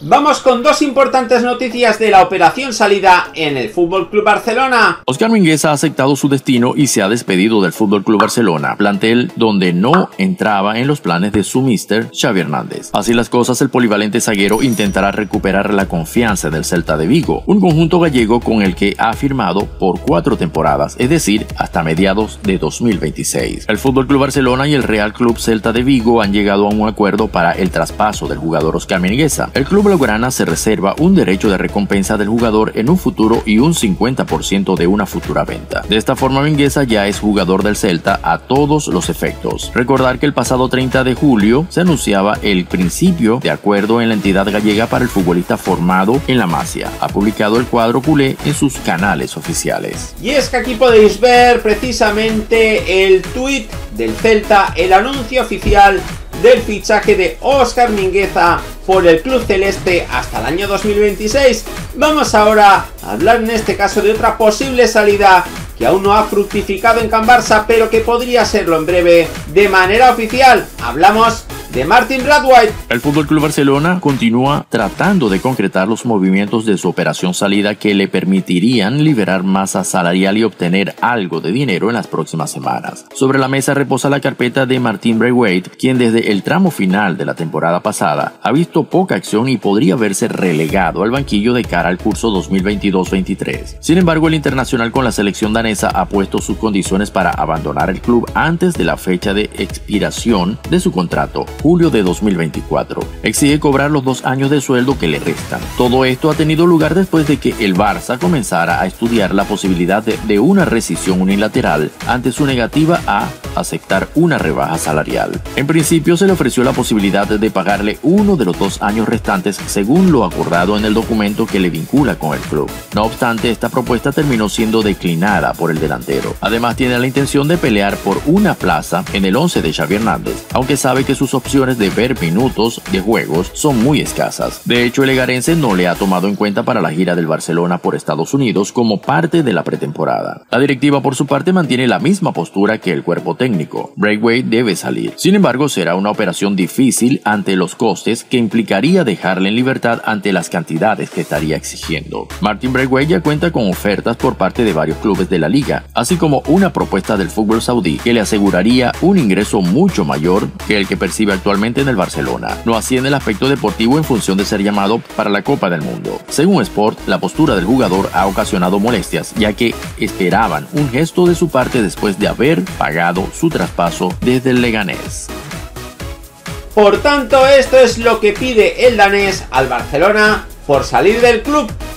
Vamos con dos importantes noticias de la operación salida en el FC Barcelona. Óscar Mingueza ha aceptado su destino y se ha despedido del FC Barcelona, plantel donde no entraba en los planes de su míster Xavi Hernández. Así las cosas, el polivalente zaguero intentará recuperar la confianza del Celta de Vigo, un conjunto gallego con el que ha firmado por 4 temporadas, es decir, hasta mediados de 2026. El FC Barcelona y el Real Club Celta de Vigo han llegado a un acuerdo para el traspaso del jugador Óscar Mingueza. El club blaugrana se reserva un derecho de recompensa del jugador en un futuro y un 50% de una futura venta. De esta forma, Mingueza ya es jugador del Celta a todos los efectos. Recordar que el pasado 30 de julio se anunciaba el principio de acuerdo en la entidad gallega para el futbolista formado en la Masia. Ha publicado el cuadro culé en sus canales oficiales. Y es que aquí podéis ver precisamente el tuit del Celta, el anuncio oficial del fichaje de Óscar Mingueza por el club celeste hasta el año 2026. Vamos ahora a hablar en este caso de otra posible salida que aún no ha fructificado en Can Barça, pero que podría serlo en breve de manera oficial. Hablamos de Martin Braithwaite. El FC Barcelona continúa tratando de concretar los movimientos de su operación salida que le permitirían liberar masa salarial y obtener algo de dinero en las próximas semanas. Sobre la mesa reposa la carpeta de Martin Braithwaite, quien desde el tramo final de la temporada pasada ha visto poca acción y podría verse relegado al banquillo de cara al curso 2022-23. Sin embargo, el internacional con la selección danesa ha puesto sus condiciones para abandonar el club antes de la fecha de expiración de su contrato, julio de 2024. Exige cobrar los 2 años de sueldo que le restan. Todo esto ha tenido lugar después de que el Barça comenzara a estudiar la posibilidad de una rescisión unilateral ante su negativa a aceptar una rebaja salarial. En principio se le ofreció la posibilidad de pagarle uno de los 2 años restantes según lo acordado en el documento que le vincula con el club. No obstante, esta propuesta terminó siendo declinada por el delantero. Además, tiene la intención de pelear por una plaza en el 11 de Xavi Hernández, aunque sabe que sus opciones de ver minutos de juegos son muy escasas. De hecho, el egarense no le ha tomado en cuenta para la gira del Barcelona por Estados Unidos como parte de la pretemporada. La directiva, por su parte, mantiene la misma postura que el cuerpo técnico. Braithwaite debe salir. Sin embargo, será una operación difícil ante los costes que implicaría dejarle en libertad ante las cantidades que estaría exigiendo. Martin Braithwaite ya cuenta con ofertas por parte de varios clubes de la liga, así como una propuesta del fútbol saudí que le aseguraría un ingreso mucho mayor que el que percibe actualmente en el Barcelona. No así en el aspecto deportivo en función de ser llamado para la Copa del Mundo. Según Sport, la postura del jugador ha ocasionado molestias, ya que esperaban un gesto de su parte después de haber pagado su traspaso desde el Leganés. Por tanto, esto es lo que pide el danés al Barcelona por salir del club.